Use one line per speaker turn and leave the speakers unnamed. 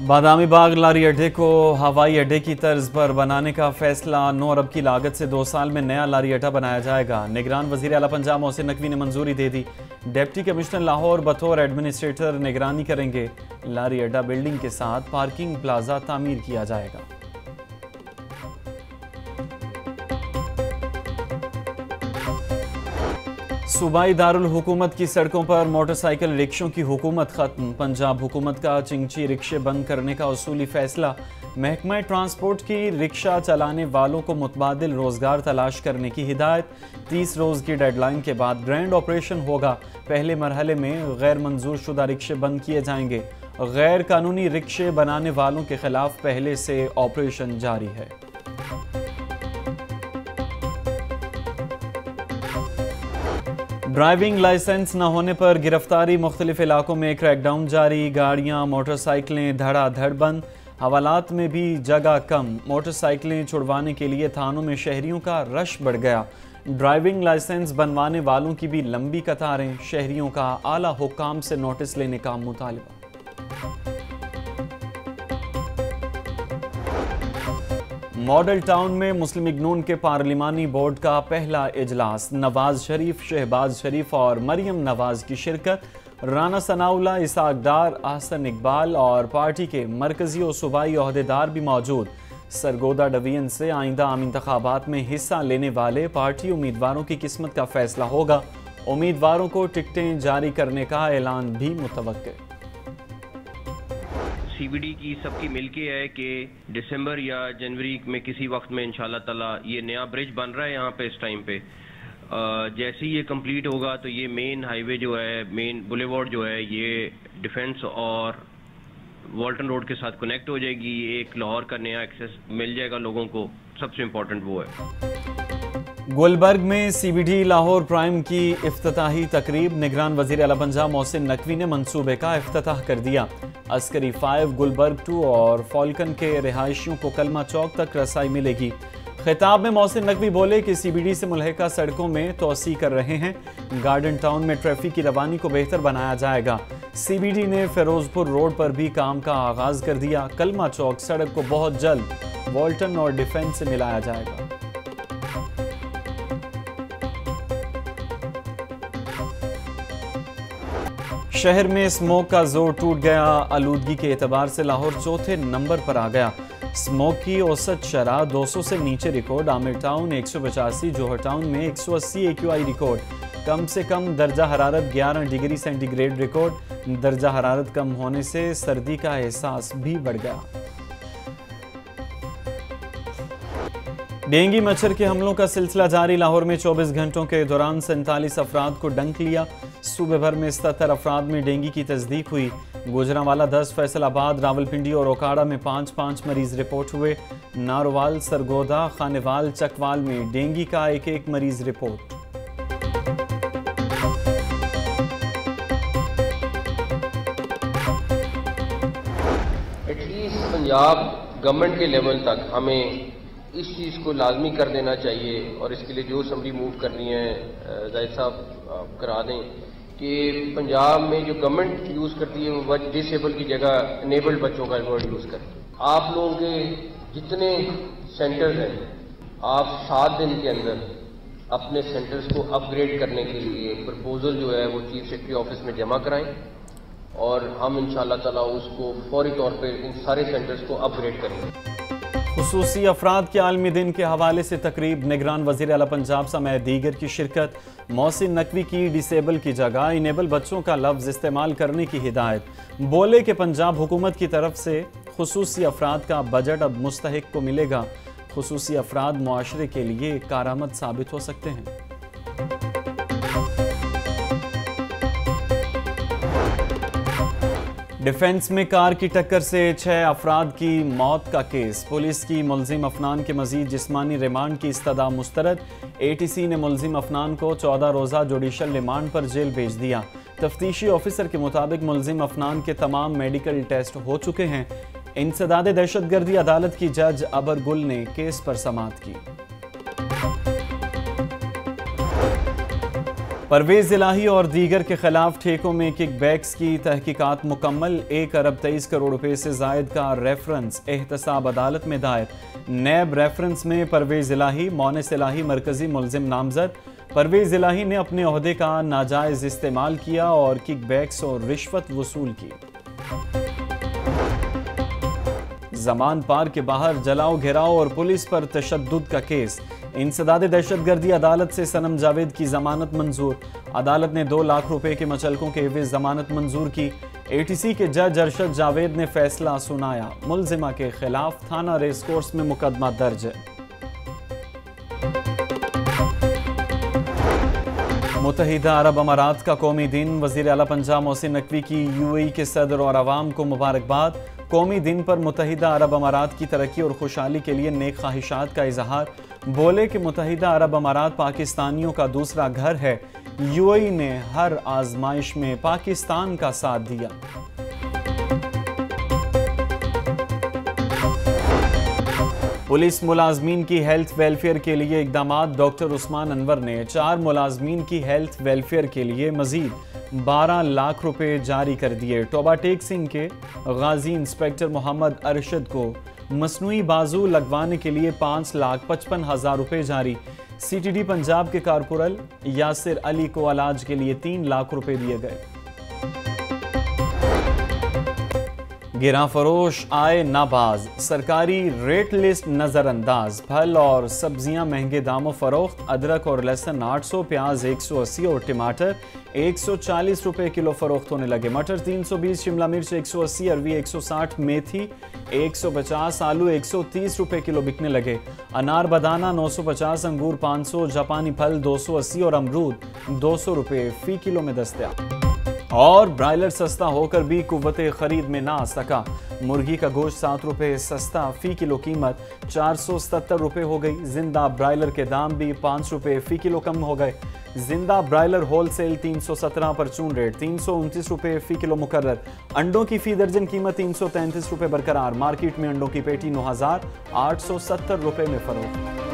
बादामी बाग लारी अड्डे को हवाई अड्डे की तर्ज पर बनाने का फैसला। 9 अरब की लागत से 2 साल में नया लारी अड्डा बनाया जाएगा। निगरान वजीर आला पंजाब मोहसिन नकवी ने मंजूरी दे दी। डिप्टी कमिश्नर लाहौर बतौर एडमिनिस्ट्रेटर निगरानी करेंगे। लारी अड्डा बिल्डिंग के साथ पार्किंग प्लाजा तामीर किया जाएगा। सूबाई दारुल हुकूमत की सड़कों पर मोटरसाइकिल रिक्शों की हुकूमत खत्म। पंजाब हुकूमत का चिंची रिक्शे बंद करने का उसूली फैसला। महकमा ट्रांसपोर्ट की रिक्शा चलाने वालों को मुतबादिल रोजगार तलाश करने की हिदायत। 30 रोज की डेडलाइन के बाद ग्रैंड ऑपरेशन होगा। पहले मरहले में गैर मंजूर शुदा रिक्शे बंद किए जाएंगे। गैर कानूनी रिक्शे बनाने वालों के खिलाफ पहले से ऑपरेशन जारी है। ड्राइविंग लाइसेंस न होने पर गिरफ्तारी। मुख्तलिफ इलाकों में क्रैकडाउन जारी। गाड़ियां मोटरसाइकिलें धड़ाधड़ बंद। हवालात में भी जगह कम। मोटरसाइकिलें छुड़वाने के लिए थानों में शहरियों का रश बढ़ गया। ड्राइविंग लाइसेंस बनवाने वालों की भी लंबी कतारें। शहरियों का आला हुक्काम से नोटिस लेने का मुतालबा। मॉडल टाउन में मुस्लिम लीग नून के पार्लिमानी बोर्ड का पहला इजलास। नवाज शरीफ, शहबाज शरीफ और मरियम नवाज की शिरकत। राना सनाउल्लाह, इसाक डार, अहसन इकबाल और पार्टी के मरकजी और सूबाई ओहदेदार भी मौजूद। सरगोदा डिवीजन से आइंदा आम इंतखाबात में हिस्सा लेने वाले पार्टी उम्मीदवारों की किस्मत का फैसला होगा। उम्मीदवारों को टिकटें जारी करने का ऐलान भी मुतवक्किल।
CBD की सबकी मिलके है कि दिसंबर या जनवरी में किसी वक्त में इंशाल्लाह ताला ये नया ब्रिज बन रहा है यहाँ पे इस टाइम पे। जैसे ही ये कंप्लीट होगा तो ये मेन हाईवे जो है, मेन बुलेवार्ड जो है, ये डिफेंस और वॉल्टन रोड के साथ कनेक्ट हो जाएगी। एक लाहौर का नया एक्सेस मिल जाएगा लोगों को। सबसे इम्पोर्टेंट वो है।
गुलबर्ग में CBD लाहौर प्राइम की इफ्तिताही तकरीब। निगरान वजीर आला पंजाब मोहसिन नकवी ने मंसूबे का इफ्तिताह कर दिया। अस्करी 5, गुलबर्ग 2 और फॉल्कन के रिहायशियों को कलमा चौक तक रसाई मिलेगी। खिताब में मोहसिन नकवी बोले कि CBD से मुल्हिका सड़कों में तोसी कर रहे हैं। गार्डन टाउन में ट्रैफिक की रवानी को बेहतर बनाया जाएगा। CBD ने फिरोजपुर रोड पर भी काम का आगाज कर दिया। कलमा चौक सड़क को बहुत जल्द वॉल्टन और डिफेंस से मिलाया जाएगा। शहर में स्मोक का जोर टूट गया। आलूदगी के एतबार से लाहौर चौथे नंबर पर आ गया। स्मोक की औसत शरह 200 से नीचे record. Amir town 185, Johar town में 180 AQI रिकॉर्ड। कम से कम दर्जा हरारत 11 डिग्री सेंटीग्रेड रिकॉर्ड। दर्जा हरारत कम होने से सर्दी का एहसास भी बढ़ गया। डेंगू मच्छर के हमलों का सिलसिला जारी। लाहौर में 24 घंटों के दौरान 47 अफराद को डंक लिया। सूबे भर में 77 अफराद में डेंगू की तस्दीक हुई। गुजरांवाला 10, फैसलाबाद, रावलपिंडी और ओकाड़ा में 5-5 मरीज रिपोर्ट हुए। नारोवाल, सरगोदा, खानेवाल, चकवाल में डेंगू का एक मरीज रिपोर्ट।
एटलीस्ट पंजाब गवर्नमेंट के लेवल तक हमें इस चीज़ को लाजमी कर देना चाहिए और इसके लिए जो असम्बली मूव करनी है जाहिद साहब करा दें कि पंजाब में जो गवर्नमेंट यूज़ करती है वो डिसेबल की जगह इनेबल्ड बच्चों का वर्ड यूज़ करें। आप लोगों के जितने सेंटर्स हैं, आप 7 दिन के अंदर अपने सेंटर्स को अपग्रेड करने के लिए प्रपोजल जो है वो चीफ सेक्रेटरी ऑफिस में जमा कराएं और हम इंशाअल्लाह ताला उसको फौरी तौर पर इन सारे सेंटर्स को अपग्रेड करेंगे।
खुसूसी अफराद के आलमी दिन के हवाले से तकरीब। निगरान वजीर आला पंजाब समेत दीगर की शिरकत। मोहसिन नकवी की डिसेबल की जगह इनेबल बच्चों का लफ्ज़ इस्तेमाल करने की हिदायत। बोले कि पंजाब हुकूमत की तरफ से खुसूसी अफराद का बजट अब मुस्तहिक को मिलेगा। खुसूसी अफराद मुआशरे के लिए कारामद साबित हो सकते हैं। डिफेंस में कार की टक्कर से 6 अफराद की मौत का केस। पुलिस की मुलजिम अफनान के मजीद जिस्मानी रिमांड की इस्तदा मुस्तरद। ATC ने मुलजिम अफनान को 14 रोज़ा जुडिशल रिमांड पर जेल भेज दिया। तफ्तीशी ऑफिसर के मुताबिक मुलजिम अफनान के तमाम मेडिकल टेस्ट हो चुके हैं। इंसदाद दहशतगर्दी अदालत की जज अबर गुल ने केस पर समाअत की। परवेज इलाही और दीगर के खिलाफ ठेकों में किकबैक्स की तहकीकात मुकम्मल। 1 अरब 23 करोड़ रुपए से जायद का रेफरेंस एहतसाब अदालत में दायर। नैब रेफरेंस में परवेज इलाही, मोनिस इलाही मरकजी मुलजिम नामजद। परवेज इलाही ने अपने ओहदे का नाजायज इस्तेमाल किया और किकबैक्स और रिश्वत वसूल की। जमान पार के बाहर जलाओ घेराव और पुलिस पर तशद्दुद का केस। इंसदाद दहशतगर्दी अदालत से सनम जावेद की जमानत मंजूर। अदालत ने 2 लाख रुपए के मुचलकों के एवज जमानत मंजूर की। ATC के जज अरशद जावेद ने फैसला सुनाया। मुलजिमा के खिलाफ थाना रेस कोर्स में मुकदमा दर्ज है। मुत्तहिदा अरब अमारात का कौमी दिन। वज़ीर आला पंजाब मोहसिन नकवी की UAE के सदर और अवाम को मुबारकबाद। कौमी दिन पर मुत्तहिदा अरब अमारात की तरक्की और खुशहाली के लिए नेक ख्वाहिशात का इजहार। बोले कि मुत्तहिदा अरब अमारात पाकिस्तानियों का दूसरा घर है। UAE ने हर आजमाइश में पाकिस्तान का साथ दिया। पुलिस मुलाजमीन की हेल्थ वेलफेयर के लिए इकदामात। डॉक्टर उस्मान अनवर ने 4 मुलाजमीन की हेल्थ वेलफेयर के लिए मजीद 12 लाख रुपए जारी कर दिए। टोबा टेक सिंह के गाजी इंस्पेक्टर मोहम्मद अरशद को मसनूई बाजू लगवाने के लिए 5,55,000 रुपए जारी। CTD पंजाब के कारपोरल यासिर अली को इलाज के लिए 3 लाख रुपए दिए गए। गिरा फरोश आए नाबाज, सरकारी रेट लिस्ट नजरअंदाज। फल और सब्जियां महंगे दामों फरोख्त। अदरक और लहसुन 800, प्याज 180 और टमाटर 140 रुपए किलो फरोख्त होने लगे। मटर 320, शिमला मिर्च 180, अरवी 160, मेथी 150, आलू 130 रुपए किलो बिकने लगे। अनार बदाना 950, अंगूर 500, जापानी फल 280 और अमरूद 200 रुपए फी किलो में दस्तयाब। और ब्रायलर सस्ता होकर भी कुव्वते खरीद में ना आ सका। मुर्गी का गोश्त 7 रुपए सस्ता, फी किलो कीमत 477 रुपए हो गई। जिंदा ब्रायलर के दाम भी 5 रुपए फी किलो कम हो गए। जिंदा ब्रायलर होलसेल 317, परचून रेट 329 रुपए फी किलो मुकर्रर। अंडों की फी दर्जन कीमत 333 रुपए बरकरार। मार्केट में अंडों की पेटी 9,870 रुपए में फरोख्त।